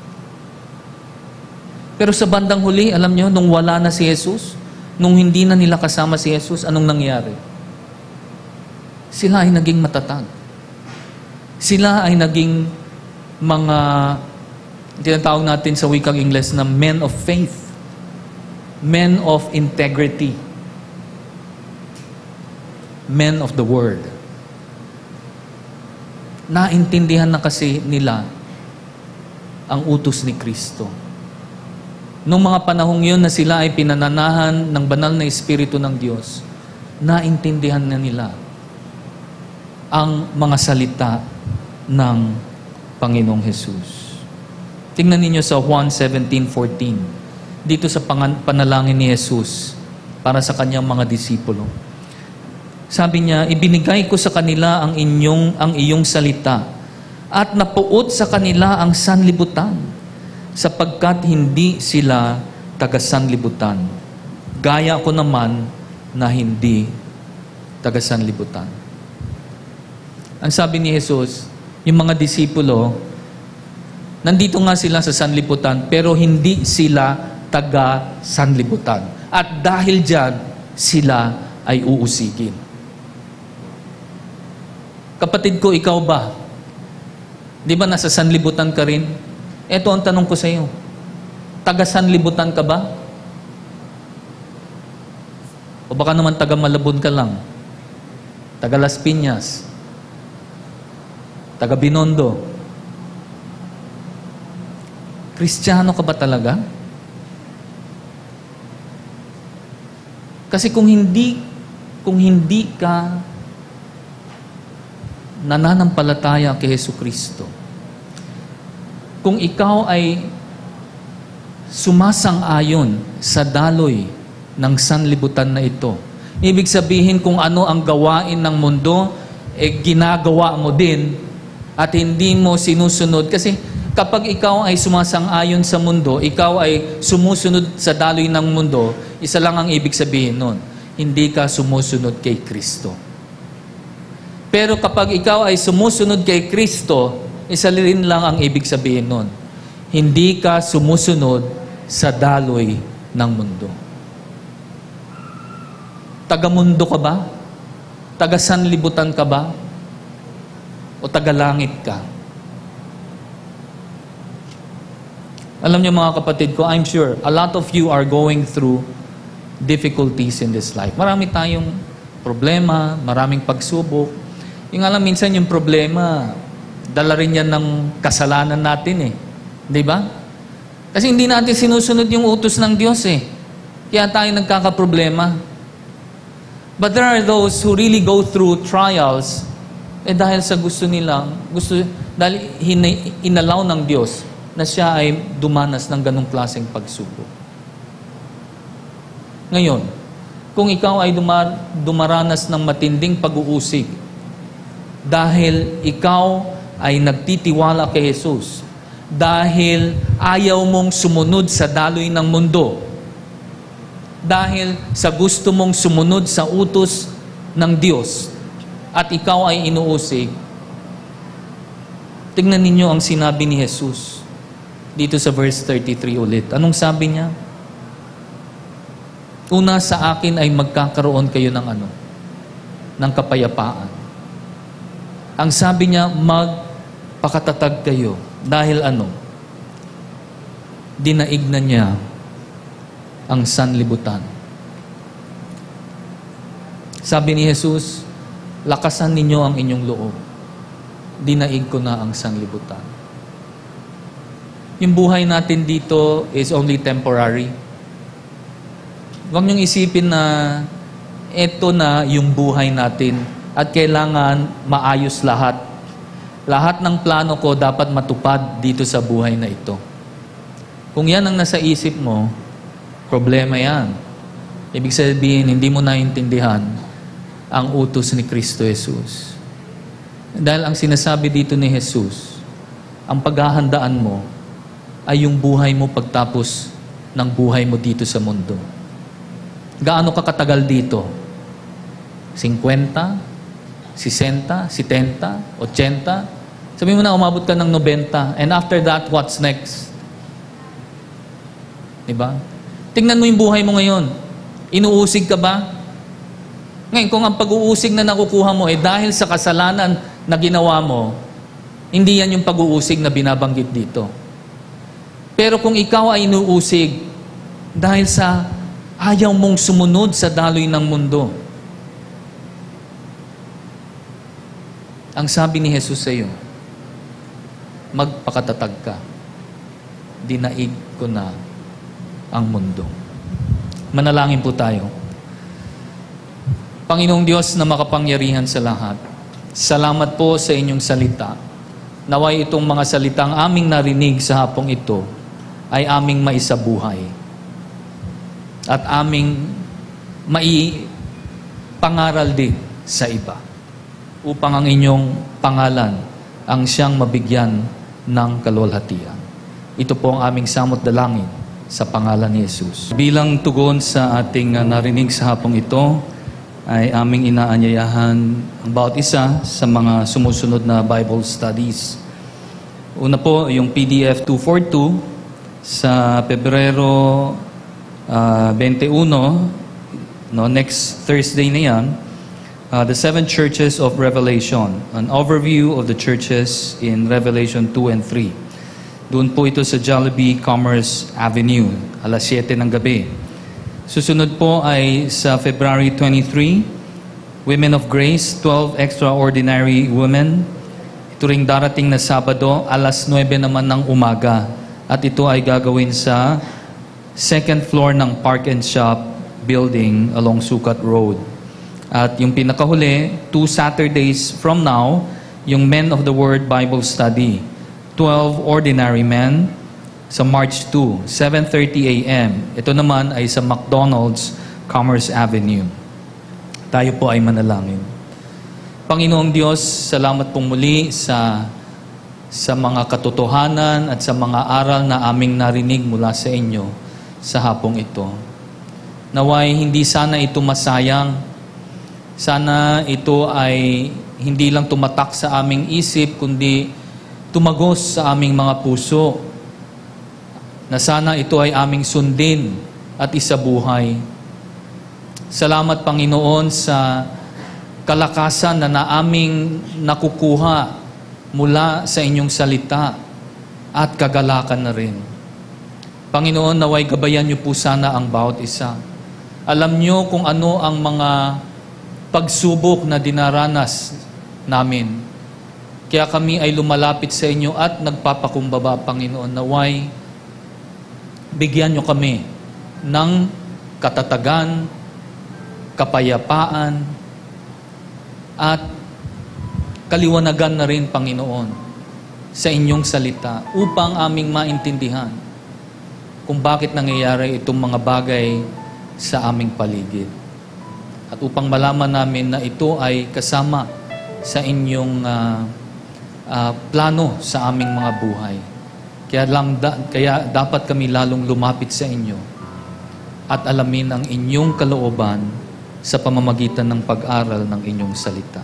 A: Pero sa bandang huli, alam nyo, nung wala na si Jesus, nung hindi na nila kasama si Jesus, anong nangyari? Sila ay naging matatag. Sila ay naging mga, tinatawag natin sa wikang Ingles na men of faith, men of integrity, men of the word. Naintindihan na kasi nila ang utos ni Kristo. Noong mga panahong yun na sila ay pinananahan ng banal na Espiritu ng Diyos, naintindihan na nila ang mga salita ng Panginoong Jesus. Tingnan ninyo sa Juan seventeen fourteen. Dito sa panalangin ni Jesus para sa kanyang mga disipulo. Sabi niya, ibinigay ko sa kanila ang inyong ang iyong salita at napuot sa kanila ang sanlibutan sapagkat hindi sila taga-sanlibutan. Gaya ko naman na hindi taga-sanlibutan. Ang sabi ni Jesus, yung mga disipulo, nandito nga sila sa sanlibutan, pero hindi sila taga-sanlibutan. At dahil dyan, sila ay uusigin. Kapatid ko, ikaw ba? Di ba nasa sanlibutan ka rin? Ito ang tanong ko sa iyo. Taga-sanlibutan ka ba? O baka naman taga-Malabon ka lang? Taga-Las Piñas? Taga-Binondo? Kristiyano ka ba talaga? Kasi kung hindi, kung hindi ka nananampalataya kay Jesucristo, kung ikaw ay sumasang-ayon sa daloy ng sanlibutan na ito, ibig sabihin kung ano ang gawain ng mundo, eh ginagawa mo din at hindi mo sinusunod. Kasi kapag ikaw ay sumasang-ayon sa mundo, ikaw ay sumusunod sa daloy ng mundo, isa lang ang ibig sabihin nun, hindi ka sumusunod kay Kristo. Pero kapag ikaw ay sumusunod kay Kristo, isa rin lang ang ibig sabihin nun, hindi ka sumusunod sa daloy ng mundo. Taga-mundo ka ba? Taga-sanlibutan ka ba? O taga-langit ka? Alam niyo mga kapatid ko, I'm sure a lot of you are going through difficulties in this life. Marami tayong problema, maraming pagsubok. Yung alam, minsan yung problema, dala rin yan ng kasalanan natin eh. Di ba? Kasi hindi natin sinusunod yung utos ng Diyos eh. Kaya tayo nagkakaproblema. But there are those who really go through trials eh dahil sa gusto nilang, gusto, dahil hina, inalaw ng Diyos na siya ay dumanas ng ganong klaseng pagsubok. Ngayon, kung ikaw ay dumar, dumaranas ng matinding pag-uusig dahil ikaw ay nagtitiwala kay Jesus dahil ayaw mong sumunod sa daloy ng mundo, dahil sa gusto mong sumunod sa utos ng Diyos, at ikaw ay inuusig, tingnan ninyo ang sinabi ni Jesus dito sa verse thirty-three ulit. Anong sabi niya? Una, sa akin ay magkakaroon kayo ng ano? Ng kapayapaan. Ang sabi niya, magpakatatag kayo. Dahil ano? Dinaig na niya ang sanlibutan. Sabi ni Jesus, lakasan ninyo ang inyong loob. Dinaig ko na ang sanlibutan. Yung buhay natin dito is only temporary. Huwag niyong isipin na ito na yung buhay natin at kailangan maayos lahat. Lahat ng plano ko dapat matupad dito sa buhay na ito. Kung yan ang nasa isip mo, problema yan. Ibig sabihin, hindi mo naintindihan ang utos ni Kristo Jesus. Dahil ang sinasabi dito ni Jesus, ang paghahandaan mo ay yung buhay mo pagtapos ng buhay mo dito sa mundo. Gaano ka katagal dito? fifty, sixty, seventy, eighty? Sabihin mo na, umabot ka ng ninety. And after that, what's next? Diba? Tingnan mo yung buhay mo ngayon. Inuusig ka ba? Ngayon, kung ang pag-uusig na nakukuha mo eh dahil sa kasalanan na ginawa mo, hindi yan yung pag-uusig na binabanggit dito. Pero kung ikaw ay inuusig dahil sa ayaw mong sumunod sa daloy ng mundo, ang sabi ni Jesus sa iyo, magpakatatag ka. Dinaig ko na ang mundo. Manalangin po tayo. Panginoong Diyos na makapangyarihan sa lahat, salamat po sa inyong salita. Naway itong mga salitang aming narinig sa hapong ito ay aming maisabuhay at aming maipangaral din sa iba upang ang inyong pangalan ang siyang mabigyan ng kaluwalhatian. Ito po ang aming samot dalangin sa pangalan ni Jesus. Bilang tugon sa ating uh, narinig sa hapong ito, ay aming inaanyayahan ang bawat isa sa mga sumusunod na Bible studies. Una po, yung P D F two forty-two sa Pebrero uh, twenty-one, no, next Thursday na yan, uh, the seven churches of Revelation, an overview of the churches in Revelation two and three. Doon po ito sa Jollibee Commerce Avenue, alas siyete ng gabi. Susunod po ay sa February twenty-three, Women of Grace, twelve Extraordinary Women. Ito ring darating na Sabado, alas nuwebe naman ng umaga. At ito ay gagawin sa second floor ng Park and Shop building along Sukat Road. At yung pinakahuli, two Saturdays from now, yung Men of the Word Bible Study. twelve Ordinary Men sa March two, seven thirty a m Ito naman ay sa McDonald's, Commerce Avenue. Tayo po ay manalangin. Panginoong Diyos, salamat pong muli sa sa mga katotohanan at sa mga aral na aming narinig mula sa inyo sa hapong ito. Naway hindi sana ito masayang. Sana ito ay hindi lang tumatak sa aming isip, kundi tumagos sa aming mga puso. Na sana ito ay aming sundin at isabuhay. Salamat, Panginoon, sa kalakasan na naaming nakukuha mula sa inyong salita at kagalakan na rin. Panginoon, naway gabayan niyo po sana ang bawat isa. Alam niyo kung ano ang mga pagsubok na dinaranas namin. Kaya kami ay lumalapit sa inyo at nagpapakumbaba, Panginoon, naway bigyan niyo kami ng katatagan, kapayapaan, at kaliwanagan na rin, Panginoon, sa inyong salita upang aming maintindihan kung bakit nangyayari itong mga bagay sa aming paligid. At upang malaman namin na ito ay kasama sa inyong uh, ah, plano sa aming mga buhay. Kaya, lang da, kaya dapat kami lalong lumapit sa inyo at alamin ang inyong kalooban sa pamamagitan ng pag-aral ng inyong salita.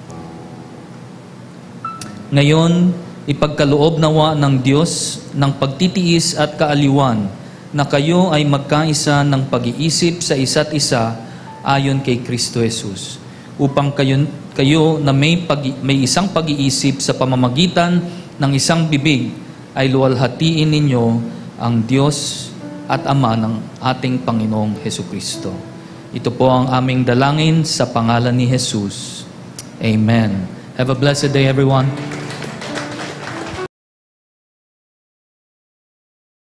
A: Ngayon, ipagkaloob nawa ng Diyos ng pagtitiis at kaaliwan na kayo ay magkaisa ng pag-iisip sa isa't isa ayon kay Kristo Jesus, upang kayo, kayo na may, pag, may isang pag-iisip sa pamamagitan ng isang bibig ay luwalhatiin ninyo ang Diyos at Ama ng ating Panginoong Hesukristo. Ito po ang aming dalangin sa pangalan ni Jesus. Amen. Have a blessed day, everyone.